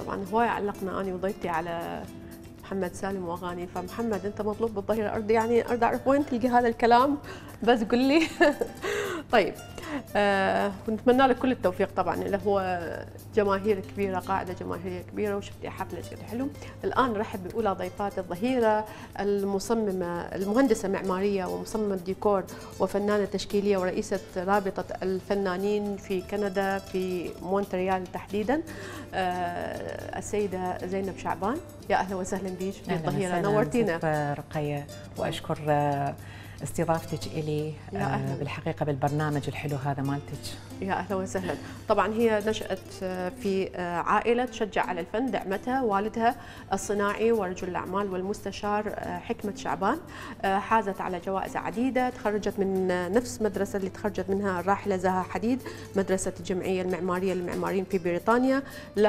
طبعا هواي علقنا انا وضيفتي على محمد سالم واغاني، فمحمد انت مطلوب بالظهيره الارضي، يعني اريد اعرف وين تلقى هذا الكلام، بس قل لي. طيب ونتمنى لك كل التوفيق طبعا، اللي هو جماهير كبيره، قاعده جماهيريه كبيره، وشفتي حفله شكل حلو. الان نرحب باولى ضيفات الظهيره، المصممه المهندسه معماريه ومصممه ديكور وفنانه تشكيليه ورئيسه رابطه الفنانين في كندا في مونتريال تحديدا، السيده زينب شعبان. يا اهلا وسهلا بيك في الظهيره، نورتينا. رقيه، واشكر استضافتك إلي بالحقيقة بالبرنامج الحلو هذا مالتك. يا أهلا وسهلا. طبعا هي نشأت في عائلة تشجع على الفن، دعمتها والدها الصناعي ورجل الأعمال والمستشار حكمة شعبان، حازت على جوائز عديدة، تخرجت من نفس مدرسة اللي تخرجت منها الراحلة زها حديد، مدرسة الجمعية المعمارية للمعماريين في بريطانيا.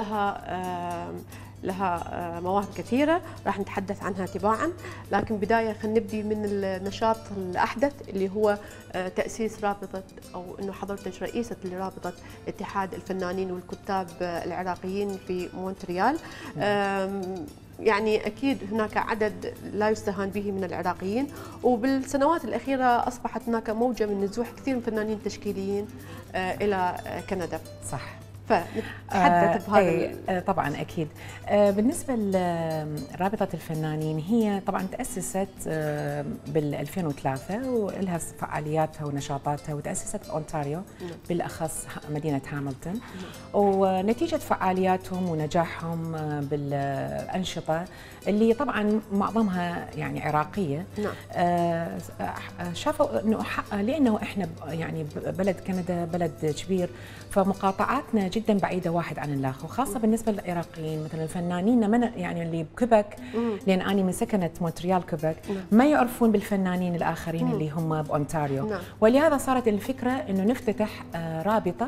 لها مواهب كثيرة راح نتحدث عنها تباعا، لكن بداية خلينا نبدي من النشاط الأحدث اللي هو تأسيس رابطة، أو أنه حضرتك رئيسة لرابطة اتحاد الفنانين والكتاب العراقيين في مونتريال. يعني أكيد هناك عدد لا يستهان به من العراقيين، وبالسنوات الأخيرة أصبحت هناك موجة من نزوح كثير من فنانين تشكيليين إلى كندا. صح. فنتحدث بهذا طبعا اكيد. بالنسبه لرابطه الفنانين، هي طبعا تاسست بال 2003 ولها فعالياتها ونشاطاتها، وتاسست باونتاريو بالاخص مدينه هاملتون. ونتيجه فعالياتهم ونجاحهم بالانشطه اللي طبعا معظمها يعني عراقيه، شافوا انه لانه احنا يعني بلد كندا بلد كبير، فمقاطعاتنا جدا بعيده واحد عن الاخر، وخاصه بالنسبه للعراقيين مثلا الفنانين من يعني اللي بكبك، لان انا من سكنه مونتريال كبك، ما يعرفون بالفنانين الاخرين اللي هم باونتاريو. ولهذا صارت الفكره انه نفتتح رابطه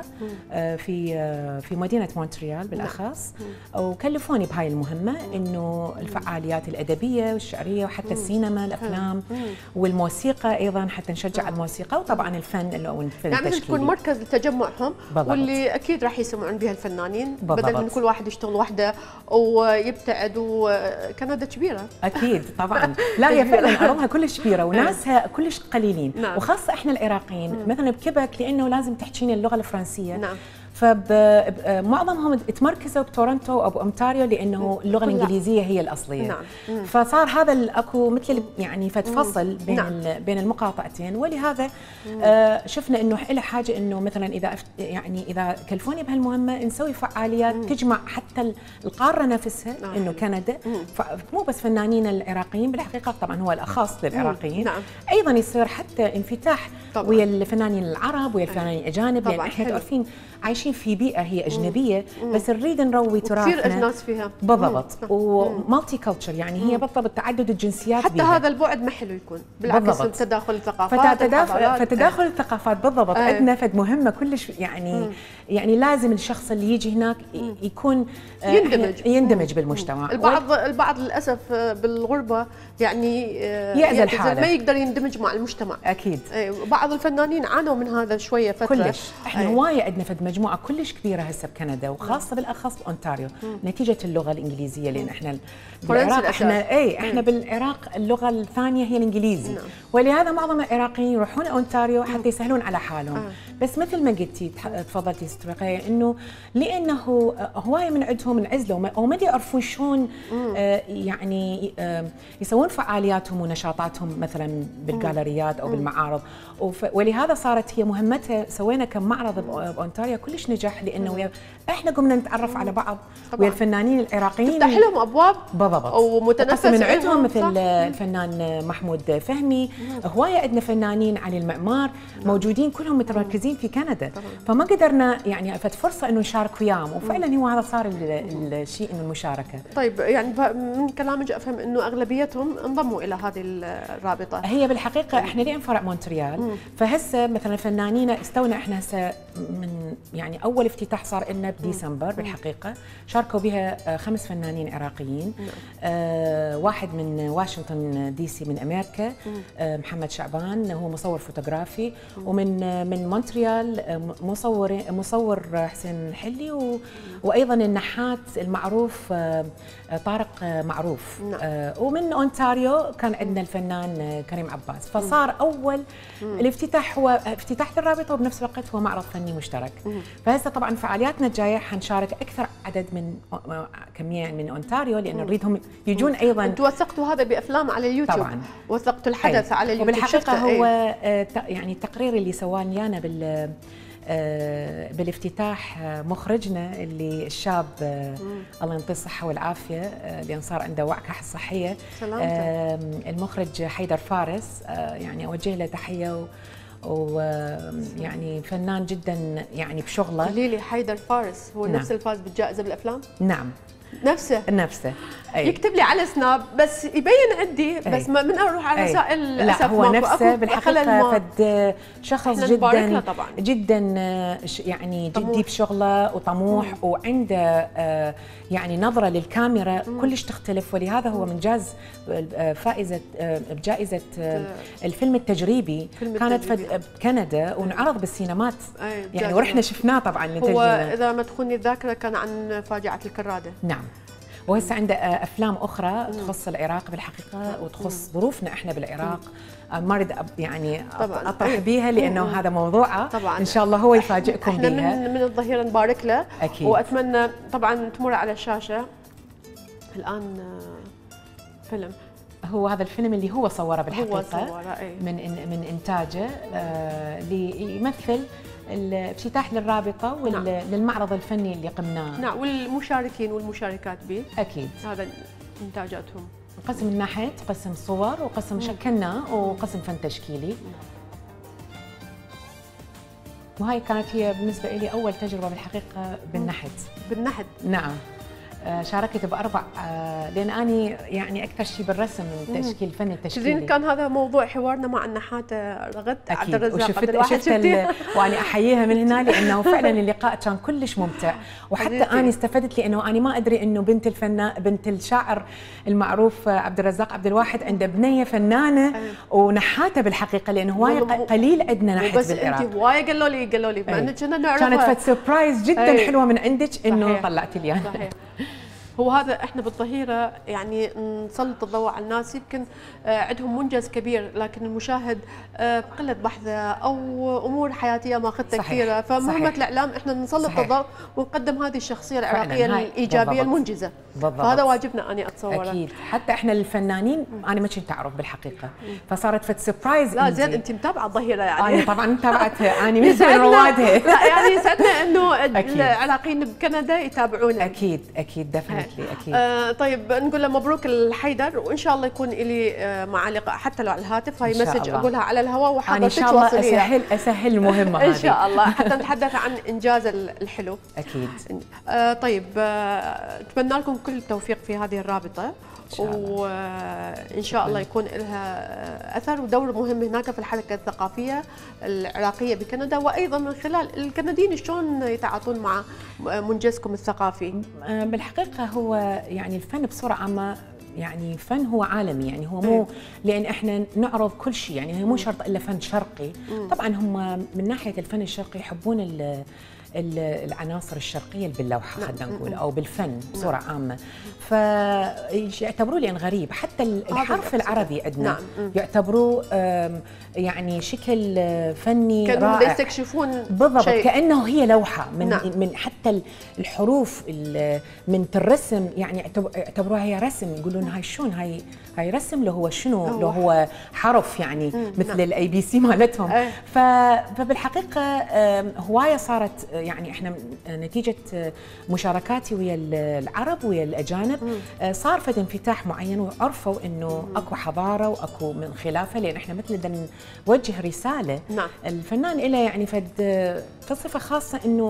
في مدينه مونتريال بالاخص، وكلفوني بهاي المهمه، انه الفعاليات الادبيه والشعريه وحتى السينما، الافلام والموسيقى ايضا، حتى نشجع الموسيقى، وطبعا الفن اللي هو الفن يعني التشكيلي، تكون مركز لتجمعهم، واللي اكيد راح يسمعون بها الفنانين، بدل من كل واحد يشتغل وحده ويبتعد، وكندا كبيره. اكيد طبعا. لا هي فعلا ارضها كلش كبيره وناسها كلش قليلين، وخاصه احنا العراقيين مثلا بكبك، لانه لازم تحكيني اللغه الفرنسيه. فمعظمهم تمركزوا بتورنتو او باونتاريو، لانه اللغه الانجليزيه هي الاصليه. فصار هذا اكو مثل يعني فتفصل بين المقاطعتين، ولهذا شفنا انه له حاجه انه مثلا اذا كلفوني بهالمهمه نسوي فعاليات تجمع حتى القاره نفسها، انه كندا مو بس فنانين العراقيين، بالحقيقه طبعا هو الاخص للعراقيين، ايضا يصير حتى انفتاح ويا الفنانين العرب ويا الفنانين الاجانب، لان احنا تعرفين عايشين في بيئه هي اجنبيه، بس نريد نروي تراثنا كثير اجناس فيها بالضبط، ومالتي كلتشر، يعني هي بالضبط تعدد الجنسيات حتى بيها. هذا البعد ما حلو يكون، بالعكس تداخل الثقافات، فتداخل الثقافات بالضبط. عندنا فد مهمه كلش يعني لازم الشخص اللي يجي هناك يكون يندمج بالمجتمع. البعض للاسف بالغربه يعني يأذى الحالة، ما يقدر يندمج مع المجتمع. اكيد بعض الفنانين عانوا من هذا شويه فتره كلش. احنا هوايه عندنا فد مجموعه كلش كبيره هسه بكندا، وخاصه بالاخص باونتاريو، نتيجه اللغه الانجليزيه، لان احنا بالعراق احنا بالعراق اللغه الثانيه هي الانجليزي. ولهذا معظم العراقيين يروحون اونتاريو حتى يسهلون على حالهم. بس مثل ما قلتي تفضلتي ست رقية، انه لانه هوايه من عندهم انعزلوا او ما يعرفون شلون يعني يسوون فعالياتهم ونشاطاتهم مثلا بالجاليريات او بالمعارض، ولهذا صارت هي مهمتها. سوينا كم معرض باونتاريو كلش نجح، لانه احنا قمنا نتعرف على بعض ويا الفنانين العراقيين، تفتح لهم ابواب بالضبط، ومتنفس من عندهم مثل الفنان محمود فهمي. هوايه عندنا فنانين علي المعمار موجودين كلهم متركزين في كندا، فما قدرنا يعني فرصه انه نشارك وياهم، وفعلا هو هذا صار الشيء انه المشاركه. طيب يعني من كلامك افهم انه اغلبيتهم انضموا الى هذه الرابطه. هي بالحقيقه احنا لين فرع مونتريال، فهسه مثلا فنانينا استونا احنا هسه من يعني اول افتتاح صار لنا بديسمبر بالحقيقه، شاركوا بها 5 فنانين عراقيين. واحد من واشنطن دي سي من امريكا، محمد شعبان هو مصور فوتوغرافي، ومن مونتريال مونتريال مصور حسين الحلي وايضا النحات المعروف طارق معروف. ومن اونتاريو كان عندنا الفنان كريم عباس. فصار اول الافتتاح هو افتتاح الرابطه وبنفس الوقت هو معرض فني مشترك. فهسه طبعا فعالياتنا الجايه حنشارك اكثر عدد من كميه من اونتاريو لان نريدهم يجون ايضا. انتم وثقتوا هذا بافلام على اليوتيوب طبعا، وثقتوا الحدث على اليوتيوب. وبالحقيقه هو يعني التقرير اللي سواه ليانا بالافتتاح مخرجنا اللي الشاب الله يعطيه الصحه والعافيه لان صار عنده وعكه صحيه، المخرج حيدر فارس، يعني اوجه له تحيه ويعني فنان جدا يعني بشغله. قولي لي حيدر فارس هو نفس اللي فاز بالجائزه بالافلام؟ نعم نفسه. أي. يكتب لي على سناب بس يبين عندي بس ما من اروح على رسائل. لا هو نفسه بالحقيقه فد شخص جدا طبعاً. جدا يعني جدي بشغله وطموح وعنده يعني نظره للكاميرا كلش تختلف، ولهذا هو من جاز فائزه بجائزه الفيلم التجريبي كانت بكندا وانعرض بالسينمات يعني ورحنا شفناه طبعا. هو اذا ما تخوني الذاكره كان عن فاجعه الكراده. نعم. وهسه عنده افلام اخرى تخص العراق بالحقيقه وتخص ظروفنا احنا بالعراق. ما اريد يعني اطرح بيها لانه هذا موضوعه طبعا. ان شاء الله هو يفاجئكم احنا بيها. من الظهيره نبارك له أكيد. واتمنى طبعا تمر على الشاشه الان فيلم. هو هذا الفيلم اللي هو صوره بالحقيقه، هو صوره من انتاجه ليمثل الافتتاح للرابطه وللمعرض الفني اللي قمناه. نعم، والمشاركين والمشاركات به اكيد هذا انتاجاتهم. قسم من ناحيه قسم صور وقسم شكلنا وقسم فن تشكيلي. وهي كانت هي بالنسبه لي اول تجربه بالحقيقه بالنحت. نعم. شاركت باربع لان اني يعني اكثر شيء بالرسم من التشكيل الفني التشكيلي. زين كان هذا موضوع حوارنا مع النحات رغد عبد الرزاق عبد الواحد. شفت وانا احييها من هنا لانه فعلا اللقاء كان كلش ممتع، وحتى اني استفدت لانه اني ما ادري انه بنت الشاعر المعروف عبد الرزاق عبد الواحد عنده بنيه فنانه ونحاته بالحقيقه، لانه هواي قليل عندنا نحت بالعراق. بس انت هواي قالوا لي ما كنا نعرفها. كانت فد سربرايز جدا حلوه من عندك انه طلعتي لي انا. هو هذا احنا بالظهيره يعني نسلط الضوء على الناس يمكن عندهم منجز كبير لكن المشاهد بقله بحثه او امور حياتيه ماخذتها كثيره، فمهمه الاعلام احنا نسلط الضوء ونقدم هذه الشخصيه العراقيه الايجابيه المنجزه. فهذا واجبنا اني اتصوره. اكيد حتى احنا الفنانين انا ما كنت اعرف بالحقيقه فصارت فد سربرايز. لا زين انت متابعه الظهيره يعني. انا طبعا متابعتها انا من روادها. لا يعني يسعدنا انه العراقيين بكندا يتابعونا. اكيد دفنتلي اكيد. طيب نقول له مبروك الحيدر وان شاء الله يكون لي مع لقاء حتى لو على الهاتف. هاي مسج اقولها على الهواء وحاضر تتواصليها. اسهل المهمه هذه ان شاء الله حتى نتحدث عن انجاز الحلو. اكيد. طيب اتمنى لكم كل التوفيق في هذه الرابطه وان شاء الله يكون لها اثر ودور مهم هناك في الحركه الثقافيه العراقيه بكندا، وايضا من خلال الكنديين شلون يتعاطون مع منجزكم الثقافي. بالحقيقه هو يعني الفن بصوره عامه يعني فن هو عالمي، يعني هو مو لان احنا نعرض كل شيء، يعني مو شرط الا فن شرقي. طبعا هم من ناحيه الفن الشرقي يحبون العناصر الشرقيه اللي باللوحه خلينا نقول او بالفن بصوره عامه، فيعتبروه لان غريب. حتى الحرف العربي عندنا يعتبروه يعني شكل فني رائع كانوا يستكشفون بالضبط كانه هي لوحه من حتى الحروف من الرسم، يعني يعتبروها هي رسم، يقولون هاي شلون هاي رسم لو هو شنو لو هو حرف يعني مثل الاي بي سي مالتهم. فبالحقيقه هوايه صارت يعني احنا نتيجه مشاركاتي ويا العرب ويا الاجانب صار فد انفتاح معين وعرفوا انه اكو حضاره واكو من خلافه، لان احنا مثل بدنا نوجه رساله. الفنان له يعني فد صفه خاصه انه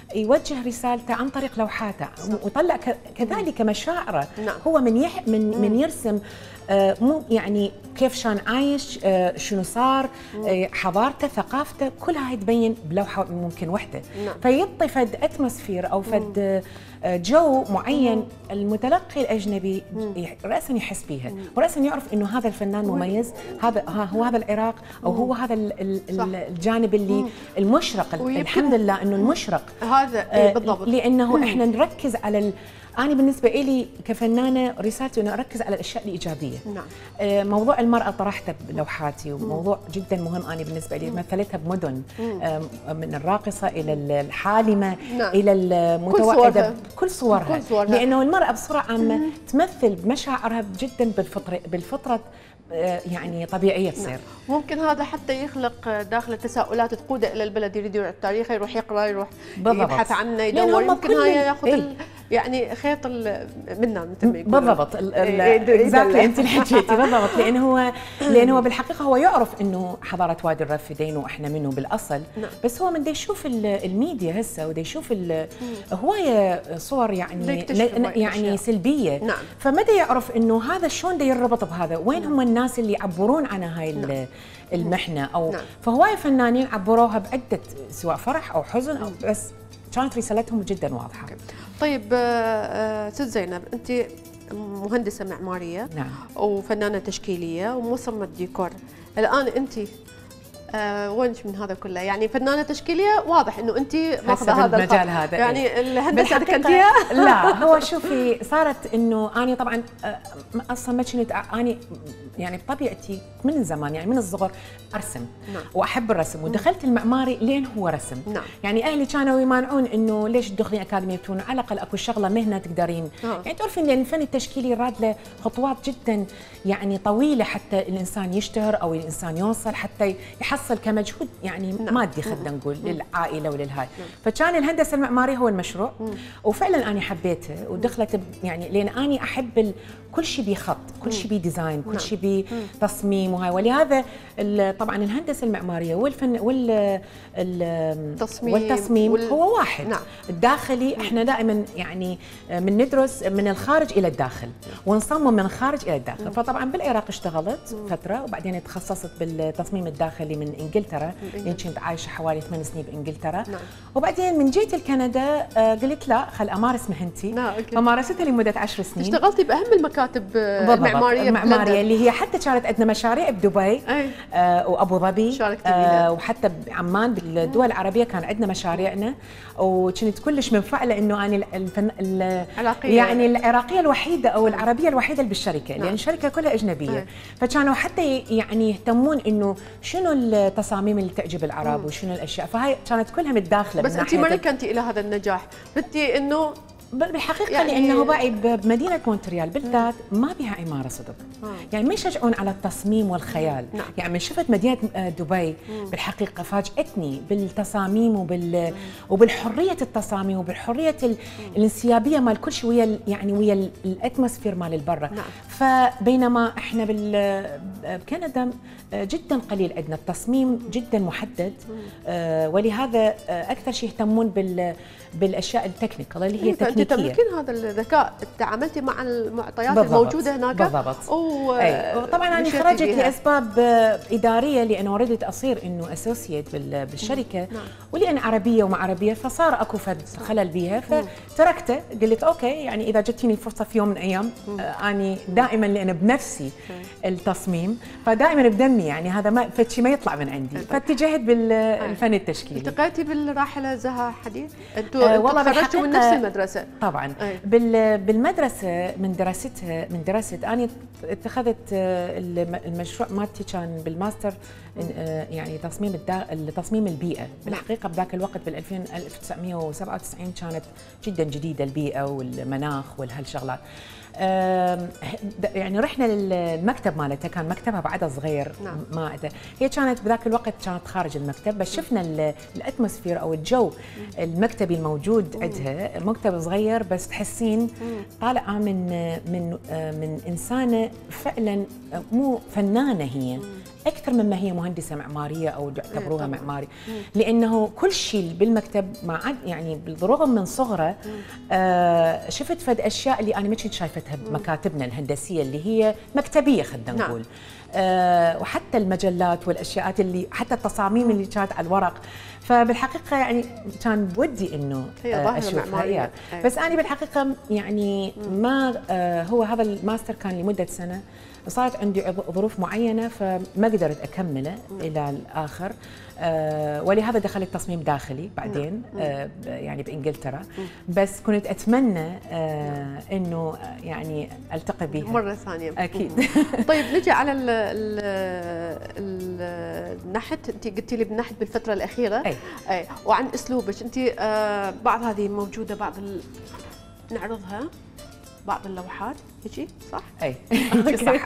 يوجه رسالته عن طريق لوحاته ويطلع كذلك مشاعره. نعم. هو من يرسم مو يعني كيف شان عايش، شنو صار، حضارته، ثقافته، كلها هاي تبين بلوحه ممكن وحده. نعم. فيعطي فد اتموسفير او فد جو معين المتلقي الاجنبي راسا يحس بيها وراسا يعرف انه هذا الفنان مميز، هذا العراق او هو هذا الجانب اللي المشرق. الحمد لله انه المشرق هذا بالضبط، لانه احنا نركز على أنا بالنسبة لي كفنانة رسالتي أنه أركز على الأشياء الإيجابية. نعم. موضوع المرأة طرحته بلوحاتي وموضوع جدا مهم. أنا بالنسبة لي مثلتها بمدن، من الراقصة إلى الحالمة. نعم. إلى المتوحدة، كل صورها. لأنه المرأة بصورة عامة تمثل مشاعرها جدا بالفطرة يعني طبيعية تصير. ممكن هذا حتى يخلق داخل تساؤلات تقوده إلى البلد، يريد يروح التاريخ، يروح يقرأ، يروح يبحث عنه، يدور، يمكن هاي ياخذ يعني خيط منا مثل ما يقولون. بالضبط، اكزاكتلي انت اللي حكيتي بالضبط. لأنه هو بالحقيقة هو يعرف انه حضارة وادي الرافدين واحنا منه بالاصل. نعم. بس هو من دا يشوف الميديا هسه ودا يشوف هواية صور يعني سلبية. نعم. فمتى يعرف انه هذا شلون دا يربط بهذا، وين هم الناس اللي يعبرون عن هاي المحنة او نعم. فهواية فنانين عبروها بعدة سواء فرح او حزن او بس كانت رسالتهم جدا واضحة. طيب ست زينب، أنت مهندسة معمارية. نعم. وفنانة تشكيلية ومصممة ديكور. الآن أنت وينش من هذا كله؟ يعني فنانة تشكيلية واضح إنه أنت ماخذة هذا المجال هذا. يعني الهندسة كنتيها؟ لا، هو شوفي صارت إنه أنا طبعا أصلا ما كنت أنا يعني بطبيعتي من زمان يعني من الصغر أرسم. نعم. وأحب الرسم ودخلت المعماري لين هو رسم. نعم. يعني أهلي كانوا يمانعون إنه ليش تدخلين أكاديمية بتون، على الأقل أكو شغلة مهنة تقدرين. يعني تعرفين لأن الفن التشكيلي راد له خطوات جدا يعني طويلة حتى الإنسان يشتهر أو الإنسان يوصل حتى يحصل كمجهود يعني نعم. مادي خلينا نقول للعائلة وللهاي. فكان الهندسة المعمارية هو المشروع. وفعلا أنا حبيته ودخلت يعني لأن أنا أحب كل شيء بخط، كل شيء بديزاين، كل شيء بتصميم وهاي. ولهذا طبعا الهندسة المعمارية والفن والتصميم هو واحد. نعم. الداخلي احنا دائما يعني من ندرس من الخارج إلى الداخل ونصمم من الخارج إلى الداخل. فطبعا بالعراق اشتغلت فترة وبعدين تخصصت بالتصميم الداخلي من انجلترا، لان كنت عايشة حوالي 8 سنين بانجلترا. نعم. وبعدين من جيت لكندا قلت لا خل امارس مهنتي. فمارستها لمدة 10 سنين. اشتغلتي باهم المكاتب المعمارية اللي هي حتى كانت عندنا مشاريع بدبي وابو ظبي وحتى بعمان بالدول العربية كان عندنا مشاريعنا. وكنت كلش منفعلة انه انا يعني العراقية الوحيدة او العربية الوحيدة اللي بالشركة. لان الشركة كلها اجنبية. فكانوا حتى يعني يهتمون انه شنو التصاميم اللي تعجب العرب وشنو الاشياء. فهاي كانت كلها متداخله. بس انت ما ركنتي الى هذا النجاح، بدي انه بالحقيقه يعني لانه باقي بمدينه مونتريال بالذات ما بها عماره صدق. يعني ما يشجعون على التصميم والخيال. نعم. يعني من شفت مدينه دبي بالحقيقه فاجأتني بالتصاميم وبالحريه التصاميم وبالحريه الانسيابيه مال كل شيء ويا الاتموسفير مال البرة. نعم. فبينما احنا بكندا جدا قليل عندنا التصميم جدا محدد. ولهذا اكثر شيء يهتمون بالاشياء التكنيكال اللي هي تكنيكيه. انت تملكين هذا الذكاء، تعاملتي مع المعطيات بالضبط. الموجوده هناك. بالضبط. وطبعا انا خرجت لاسباب اداريه لانه ردت اصير انه اسوسييت بالشركه. نعم. ولان عربيه ومع عربيه فصار اكو خلل بيها فتركته. قلت اوكي يعني اذا جتني الفرصه في يوم من الايام اني دائما لان بنفسي التصميم فدائما بدمي يعني هذا ما فشي ما يطلع من عندي. فاتجهت بالفن التشكيلي. التقيتي بالراحله زها حديد؟ انتوا تخرجتوا من نفس المدرسه طبعا. بالمدرسه من دراستها انا اتخذت المشروع مالتي كان بالماستر يعني تصميم البيئه. بالحقيقه بذاك الوقت بال 1997 كانت جدا جديده البيئه والمناخ وهالشغلات. يعني رحنا للمكتب مالتها، كان مكتبها بعدها صغير. نعم. ما هي كانت بذاك الوقت كانت خارج المكتب بس شفنا الاتموسفير او الجو المكتبي الموجود عندها. مكتب صغير بس تحسين طالعه من انسانه فعلا مو فنانه هي اكثر مما هي مهندسه معماريه او يعتبروها معماري، لانه كل شيء بالمكتب مع يعني بالرغم من صغره شفت فد اشياء اللي انا ما كنت شايفتها بمكاتبنا الهندسيه اللي هي مكتبيه خلينا نقول. وحتى المجلات والاشياء اللي حتى التصاميم اللي كانت على الورق، فبالحقيقه يعني كان بودي انه اشوفها. بس انا بالحقيقه يعني ما هو هذا الماستر كان لمده سنه، صارت عندي ظروف معينه فما قدرت اكمله الى الاخر، ولهذا دخلت تصميم داخلي بعدين يعني بانجلترا. بس كنت اتمنى انه يعني التقي بها مره ثانيه اكيد. طيب نجي على النحت، انت قلتي لي بالنحت بالفتره الاخيره. اي وعن اسلوبك انت، بعض هذه موجوده، نعرضها بعض اللوحات هيجي صح؟ اي صح.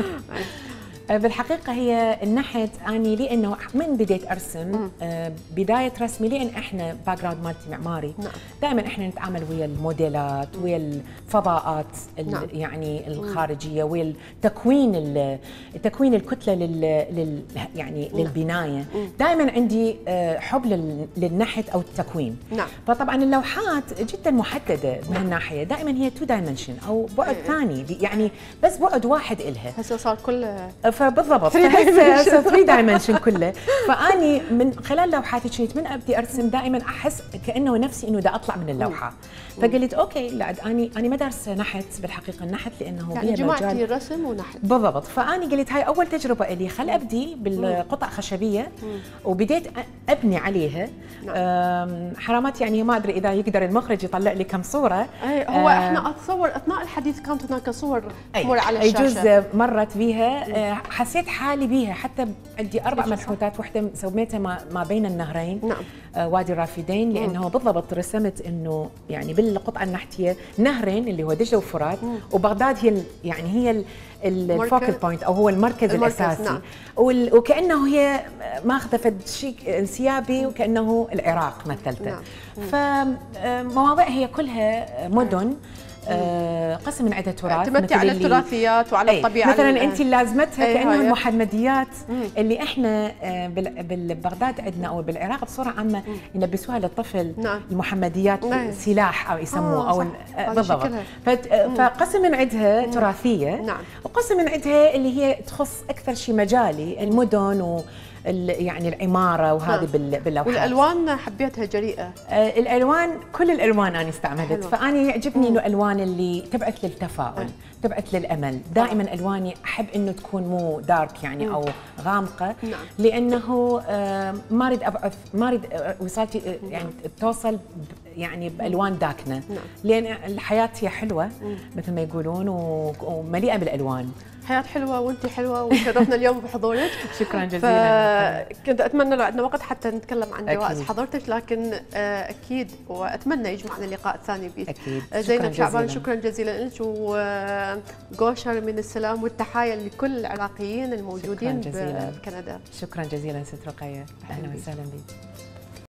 بالحقيقة هي النحت أني لأنه من بديت أرسم بداية رسمي، لأن إحنا باك جراوند مالتي معماري، دائما إحنا نتعامل ويا الموديلات ويا الفضاءات يعني الخارجية ويا تكوين الكتلة يعني للبناية. دائما عندي حب للنحت أو التكوين. فطبعا اللوحات جدا محددة من الناحية، دائما هي 2 دايمنشن أو بعد ثاني، يعني بس بعد واحد إلها. هسه صار كله فبالضبط 3 دايمنشن كله. فاني من خلال لوحاتي كنت من ابدي ارسم دائما احس كانه نفسي انه دا اطلع من اللوحه. فقلت اوكي لا اني ما دارسه نحت بالحقيقه، النحت لانه يعني جمعتي رسم ونحت بالضبط. فاني قلت هاي اول تجربه لي، خل ابدي بالقطع خشبيه وبديت ابني عليها. حرامات يعني ما ادري اذا يقدر المخرج يطلع لي كم صوره. هو احنا اتصور اثناء الحديث كانت هناك صور تمر على الشاشه، يجوز مرت بيها. حسيت حالي بيها، حتى عندي 4 منحوتات، واحده سويتها ما بين النهرين. وادي الرافدين، لانه بالضبط رسمت انه يعني بالقطعه النحتيه نهرين اللي هو دجله وفرات، وبغداد هي الفوكل بوينت او هو المركز الاساسي. وكانه هي ماخذه فد شيء انسيابي وكانه العراق مثلته. فمواضيع هي كلها مدن، قسم من عدة تراث، اعتمدتي على التراثيات وعلى الطبيعه. مثلا انت لازمتها كانه المحمديات اللي احنا ببغداد عندنا او بالعراق بصوره عامه يلبسوها للطفل. المحمديات سلاح او يسموه او بالضبط. فقسم من عندها تراثيه، وقسم من عندها اللي هي تخص اكثر شيء مجالي، المدن يعني العماره وهذه باللوحات. والالوان حبيتها جريئه. الالوان كل الالوان انا استعملت، فاني يعجبني انه الالوان اللي تبعث للتفاؤل، تبعث للامل. دائما الواني احب انه تكون مو دارك يعني او غامقه، لانه ما اريد ابعث، ما اريد وصلتي يعني توصل يعني بالوان داكنه، لان الحياه هي حلوه مثل ما يقولون ومليئه بالالوان. حياة حلوة وانت حلوة، وشرفنا اليوم بحضورك. شكرا جزيلا. كنت اتمنى لو عندنا وقت حتى نتكلم عن جوائز حضرتك، لكن اكيد واتمنى يجمعنا لقاء ثاني بك. اكيد. زينب شعبان، شكرا جزيلا لك، وقوشر من السلام والتحايا لكل العراقيين الموجودين بكندا. شكرا جزيلا ست رقية، اهلا وسهلا بك.